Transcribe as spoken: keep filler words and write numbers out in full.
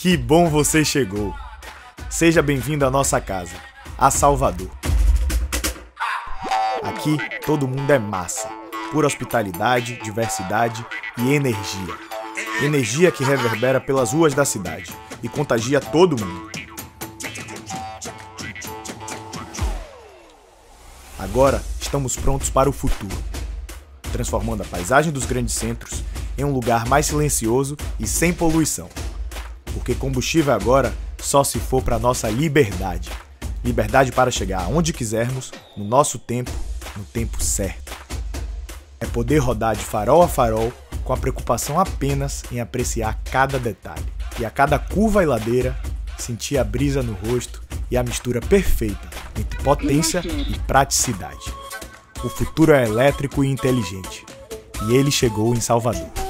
Que bom você chegou! Seja bem-vindo à nossa casa, a Salvador. Aqui todo mundo é massa, pura hospitalidade, diversidade e energia. Energia que reverbera pelas ruas da cidade e contagia todo mundo. Agora estamos prontos para o futuro, transformando a paisagem dos grandes centros em um lugar mais silencioso e sem poluição. Porque combustível agora só se for para nossa liberdade. Liberdade para chegar aonde quisermos, no nosso tempo, no tempo certo. É poder rodar de farol a farol com a preocupação apenas em apreciar cada detalhe. E a cada curva e ladeira, sentir a brisa no rosto e a mistura perfeita entre potência e praticidade. O futuro é elétrico e inteligente. E ele chegou em Salvador.